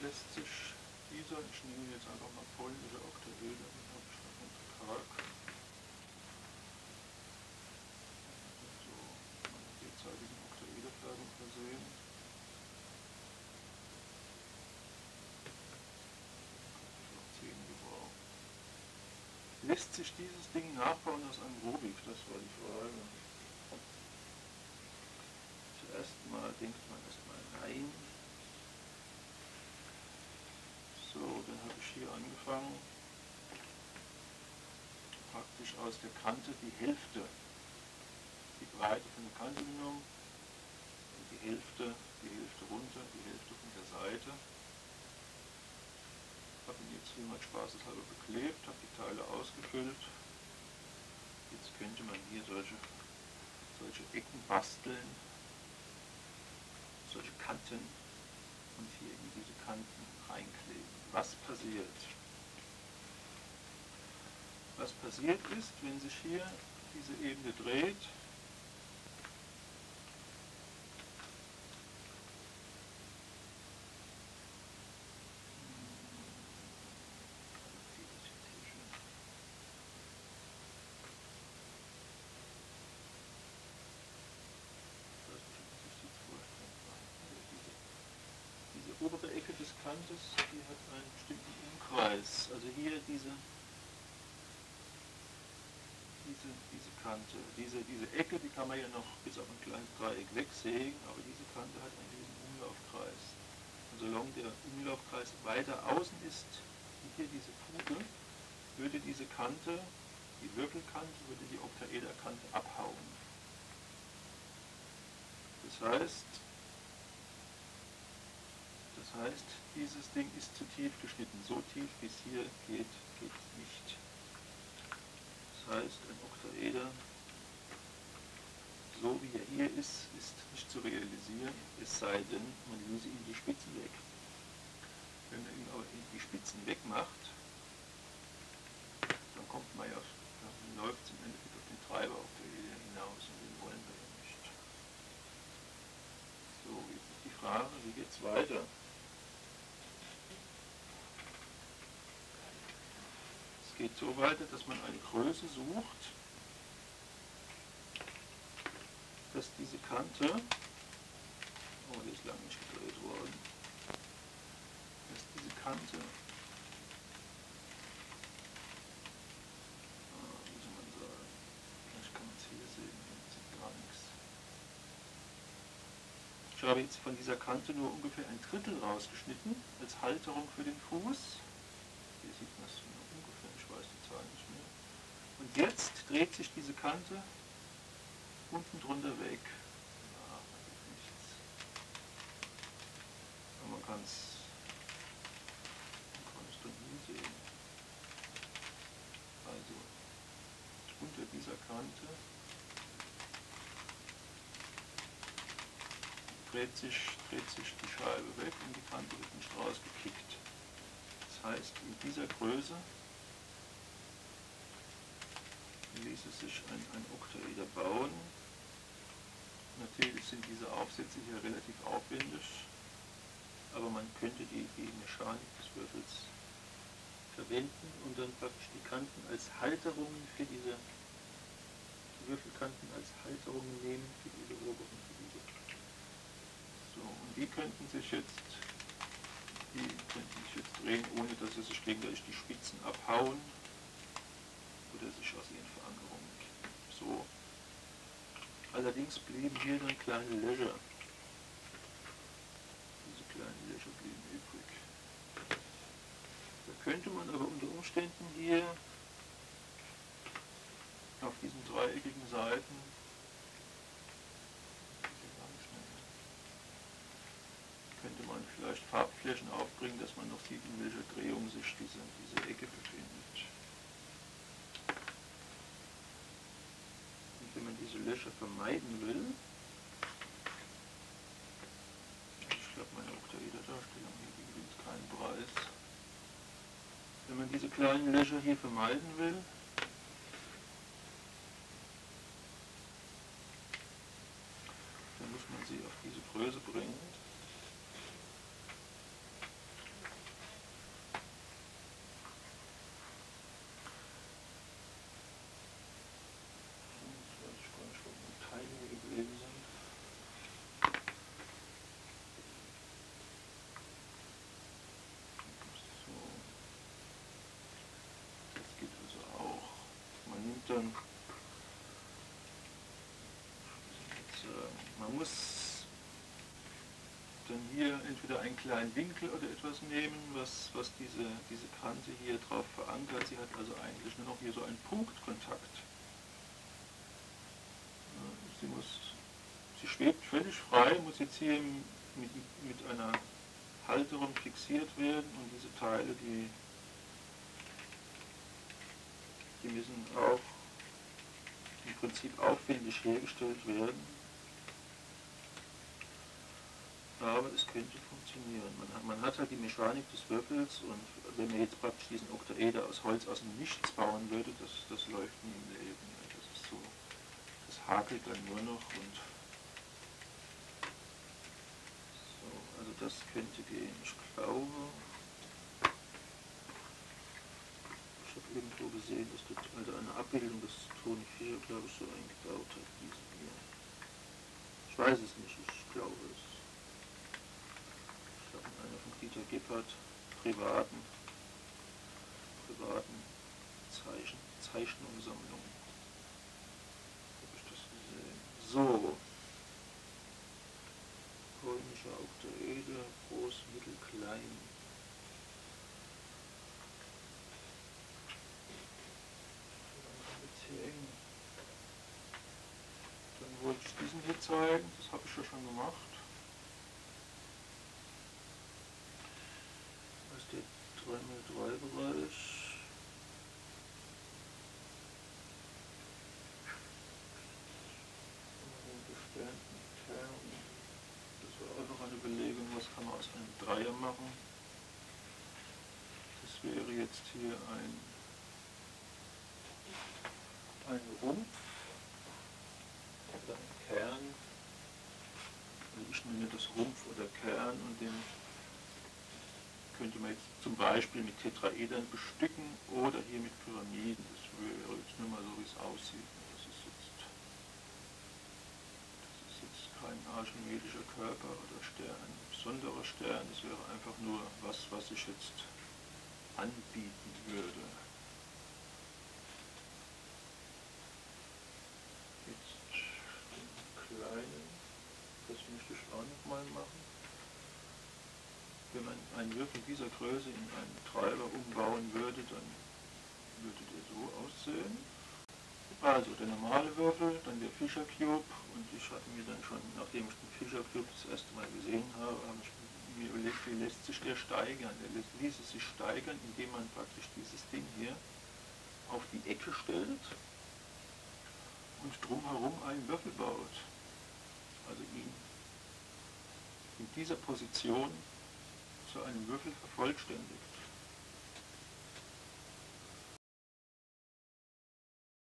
lässt sich dieser, ich nehme jetzt einfach mal polnische Oktaede, dann habe ich noch einen Tag. So, meine derzeitigen Oktaederfärbung versehen. Lässt sich dieses Ding nachbauen aus einem Rubik? Das war die Frage. Zuerst mal denkt man erstmal rein. So, dann habe ich hier angefangen, praktisch aus der Kante die Hälfte, die Breite von der Kante genommen, und die Hälfte runter, die Hälfte von der Seite. Habe ihn jetzt hier mal spaßeshalber beklebt, habe die Teile ausgefüllt. Jetzt könnte man hier solche Ecken basteln, solche Kanten, und hier in diese Kanten reinkleben. Was passiert? Was passiert ist, wenn sich hier diese Ebene dreht, obere Ecke des Kantes, die hat einen bestimmten Umkreis. Also hier diese Kante, diese Ecke, die kann man ja noch bis auf ein kleines Dreieck wegsägen, aber diese Kante hat einen gewissen Umlaufkreis. Und solange der Umlaufkreis weiter außen ist, wie hier diese Fuge, würde diese Kante, die Wirbelkante, würde die Oktaederkante abhauen. Das heißt, dieses Ding ist zu tief geschnitten. So tief bis hier geht nicht. Das heißt, ein Oktaeder, so wie er hier ist nicht zu realisieren, es sei denn, man löse ihm die Spitzen weg. Wenn man ihm aber die Spitzen wegmacht, dann läuft es im Endeffekt auf den Treiber Oktaeder hinaus, und den wollen wir ja nicht. So, jetzt ist die Frage, wie geht es weiter? Es geht so weiter, dass man eine Größe sucht, dass diese Kante, oh, die ist lange nicht gedreht worden, dass diese Kante, wie soll man sagen, vielleicht kann man es hier sehen, man sieht gar nichts. Ich habe jetzt von dieser Kante nur ungefähr ein Drittel rausgeschnitten, als Halterung für den Fuß. Hier sieht man es nur ungefähr, ich weiß die Zahl nicht mehr. Und jetzt dreht sich diese Kante unten drunter weg. Ja, da geht nichts. Aber man kann es dann hier sehen. Also unter dieser Kante dreht sich die Scheibe weg und die Kante wird nicht rausgekickt. Das heißt, in dieser Größe ließe sich ein Oktaeder bauen. Natürlich sind diese Aufsätze hier relativ aufwendig, aber man könnte die Mechanik des Würfels verwenden und dann praktisch die Kanten als Halterungen für diese Würfelkanten als Halterungen nehmen für diese oberen, für diese. So, und die könnten sich jetzt drehen, ohne dass sie sich gegenseitig die Spitzen abhauen oder sich aus ihren Verankerungen kippen. So. Allerdings blieben hier dann kleine Löcher. Diese kleinen Löcher blieben übrig. Da könnte man aber unter Umständen hier auf diesen dreieckigen Seiten könnte man vielleicht Farbflächen aufbringen, dass man noch sieht, in welcher Drehung sich diese Ecke befindet. Und wenn man diese Löcher vermeiden will, ich glaube, meine Oktaederdarstellung hier gewinnt keinen Preis. Wenn man diese kleinen Löcher hier vermeiden will, dann muss man sie auf diese Größe bringen. muss dann hier entweder einen kleinen Winkel oder etwas nehmen, was diese Kante hier drauf verankert. Sie hat also eigentlich nur noch hier so einen Punktkontakt. Sie schwebt völlig frei, muss jetzt hier mit einer Halterung fixiert werden, und diese Teile, die müssen auch im Prinzip aufwendig hergestellt werden. Aber es könnte funktionieren. Man hat halt die Mechanik des Würfels, und wenn man jetzt praktisch diesen Oktaeder aus Holz aus dem Nichts bauen würde, das läuft nie im Leben. Das ist so, das hakelt dann nur noch, und so, also das könnte gehen. Ich glaube, ich habe irgendwo gesehen, dass das also eine Abbildung des Toni Fischer, glaube ich, so eingebaut hat, diesen hier. Ich weiß es nicht, ich glaube es. Ich habe in einer von Dieter Gebhardt privaten Zeichnungssammlung habe ich das gesehen. So, polnischer Oktaeder, groß, mittel, klein. Dann wollte ich diesen hier zeigen, das habe ich ja schon gemacht. Das ist der 3x3-Bereich. Das war auch noch eine Überlegung, was kann man aus einem Dreier machen. Das wäre jetzt hier ein Rumpf oder ein Kern. Also ich nenne das Rumpf oder Kern, und den könnte man jetzt zum Beispiel mit Tetraedern bestücken oder hier mit Pyramiden. Das wäre jetzt nur mal so, wie es aussieht. Das ist jetzt kein archimedischer Körper oder Stern, ein besonderer Stern. Das wäre einfach nur was ich jetzt anbieten würde. Jetzt den kleinen, das möchte ich auch nochmal machen. Wenn man einen Würfel dieser Größe in einen Treiber umbauen würde, dann würde der so aussehen. Also der normale Würfel, dann der Fischer Cube, und ich hatte mir dann schon, nachdem ich den Fischer Cube das erste Mal gesehen habe, habe ich mir überlegt, wie lässt sich der steigern. Der ließe sich steigern, indem man praktisch dieses Ding hier auf die Ecke stellt und drumherum einen Würfel baut. Also ihn in dieser Position zu einem Würfel vervollständigt.